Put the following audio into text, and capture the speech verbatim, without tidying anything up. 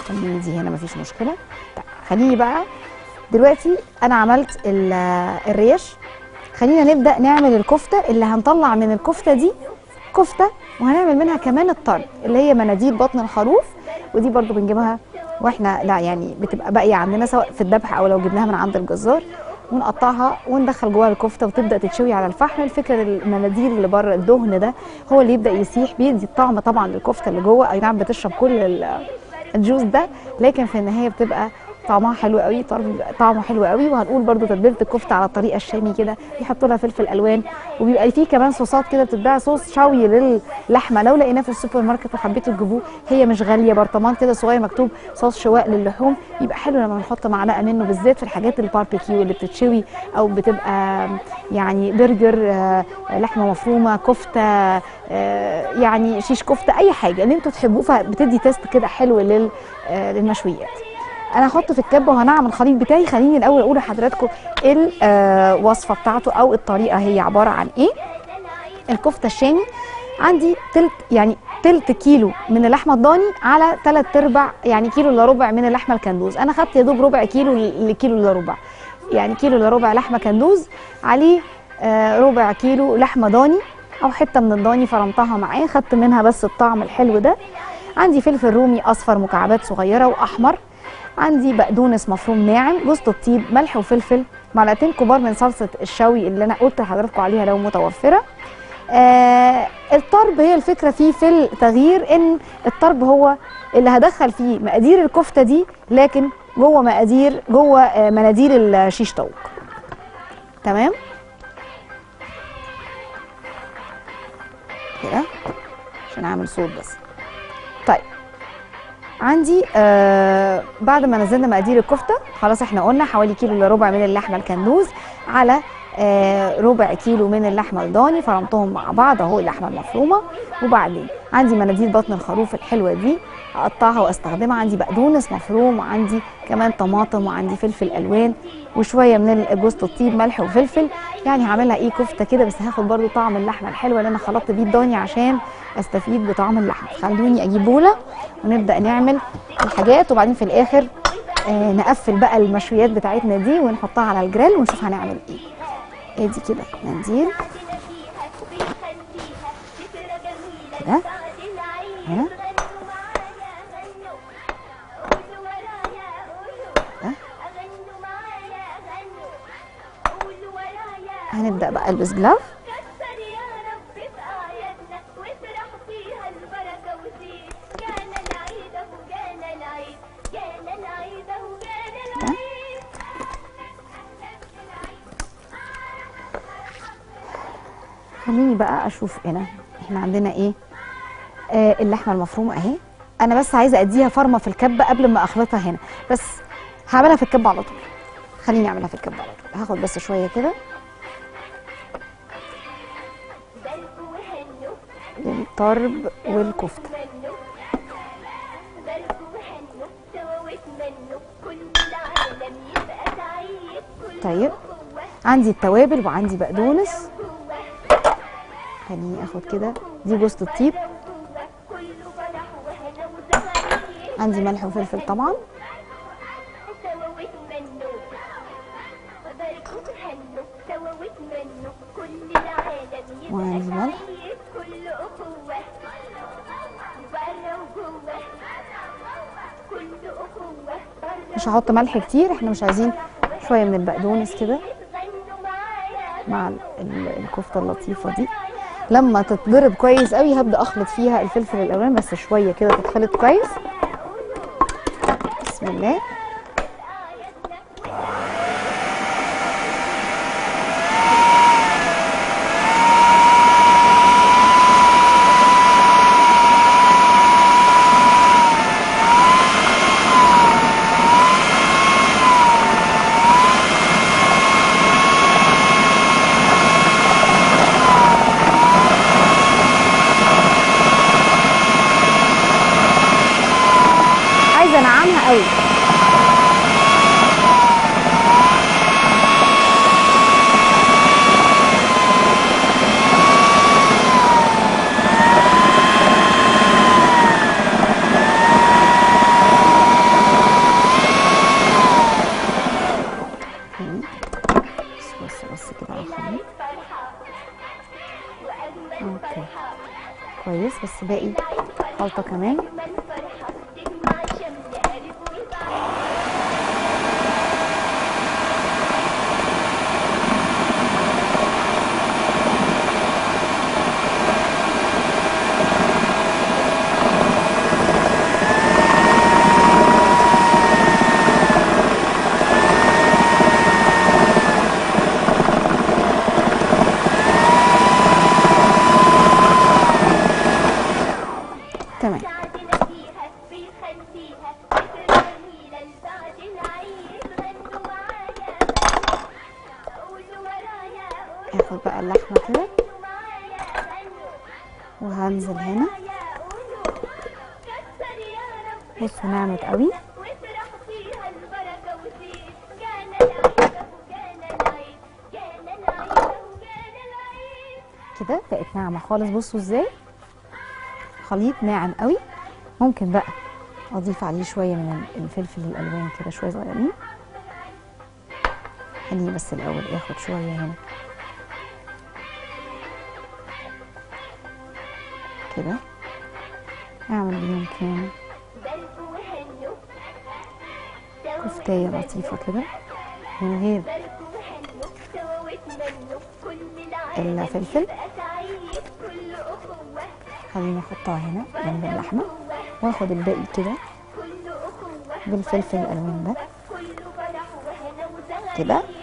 خليني دي هنا مفيش مشكله. طيب خليني بقى دلوقتي انا عملت الريش، خلينا نبدا نعمل الكفته اللي هنطلع من الكفته دي كفته، وهنعمل منها كمان الطرب اللي هي مناديل بطن الخروف، ودي برضو بنجيبها واحنا لا يعني بتبقى باقيه عندنا سواء في الذبح او لو جبناها من عند الجزار، ونقطعها وندخل جواها الكفته وتبدا تتشوي على الفحم. الفكره المناديل اللي بره الدهن ده هو اللي يبدا يسيح، بيدي الطعم طبعا للكفته اللي جوه، اي نعم بتشرب كل الجوز ده، لكن في النهايه بتبقى طعمها حلو قوي، طعمه حلو قوي. وهنقول برده تتبيله الكفته على الطريقه الشامي كده، يحطوا لها فلفل الوان، وبيبقى فيه كمان صوصات كده بتتباع، صوص شوي للحمه لو لقيناه في السوبر ماركت وحبيتوا تجيبوه، هي مش غاليه، برطمان كده صغير مكتوب صوص شواء للحوم، يبقى حلو لما نحط معلقه منه، بالذات في الحاجات الباربيكيو اللي بتتشوي او بتبقى يعني برجر، لحمه مفرومه، كفته، يعني شيش كفته، اي حاجه اللي انتوا تحبوه، فبتدي تيست كده حلو للمشويات. انا هحط في الكبه وهنعمل الخليط بتاعي. خليني الاول اقول لحضراتكم الوصفه بتاعته او الطريقه هي عباره عن ايه. الكفته الشامي عندي تلت يعني تلت كيلو من اللحمه الضاني على تلت ارباع يعني كيلو الا ربع من اللحمه الكندوز، انا خدت يا دوب ربع كيلو لكيلو الا ربع، يعني كيلو الا ربع لحمه كندوز عليه آه ربع كيلو لحمه ضاني او حته من الضاني فرمتها معاه، خدت منها بس الطعم الحلو ده. عندي فلفل رومي اصفر مكعبات صغيره واحمر، عندي بقدونس مفروم ناعم، جوز الطيب، ملح وفلفل، معلقتين كبار من صلصه الشوي اللي انا قلت لحضراتكم عليها لو متوفره. آه الطرب هي الفكره فيه في التغيير، ان الطرب هو اللي هدخل فيه مقادير الكفته دي، لكن جوه مقادير جوه آه مناديل الشيش طاووق. تمام كده عشان اعمل صوت بس. طيب عندي آه بعد ما نزلنا مقادير الكفته خلاص، احنا قلنا حوالي كيلو الا ربع من اللحمه الكندوز على آه ربع كيلو من اللحمه الضاني، فرمتهم مع بعض اهو اللحمه المفرومه. وبعدين عندي مناديل بطن الخروف الحلوه دي اقطعها واستخدمها، عندي بقدونس مفروم، وعندي كمان طماطم، وعندي فلفل الوان، وشويه من جوز الطيب، ملح وفلفل. يعني هعملها ايه كفته كده، بس هاخد برده طعم اللحمه الحلوه اللي انا خلطت بيه الضاني عشان استفيد بطعم اللحمه. خلوني اجيب بوله ونبدا نعمل الحاجات، وبعدين في الاخر آه نقفل بقى المشويات بتاعتنا دي ونحطها على الجريل ونشوف هنعمل ايه. ادي كده منديل كده هنا هنبدا بقى البس جلاف. خليني بقى اشوف هنا احنا عندنا ايه. آه اللحمه المفرومه اهي، انا بس عايزه اديها فرمه في الكبه قبل ما اخلطها هنا، بس هعملها في الكبه على طول. خليني اعملها في الكبه على طول، هاخد بس شويه كده للطرب والكفته. طيب عندي التوابل وعندي بقدونس، خليني اخد كده، دي جوز الطيب، عندي ملح وفلفل طبعا، وعندي ملح، مش هحط ملح كتير، احنا مش عايزين، شويه من البقدونس كده مع الكفته اللطيفه دي. لما تتضرب كويس قوي هبدا اخلط فيها الفلفل الالوان، بس شويه كده تتخلط كويس. بسم الله. انعمها قوي. بس باقي خلطه كمان. تمام. هاخد بقى اللحمه كده وهنزل هنا. بصوا نعمت قوي. كده بقت ناعمه خالص. بصوا ازاي خليط ناعم قوي. ممكن بقى اضيف عليه شويه من الفلفل الالوان كده، شويه صغيرين. خليني بس الاول اخد شويه هنا كده، اعمل بيهم كام كفتايه لطيفه كده من غير الفلفل. خليني احطها هنا جنب اللحمه واخد الباقي كده بالفلفل الالوان ده كده.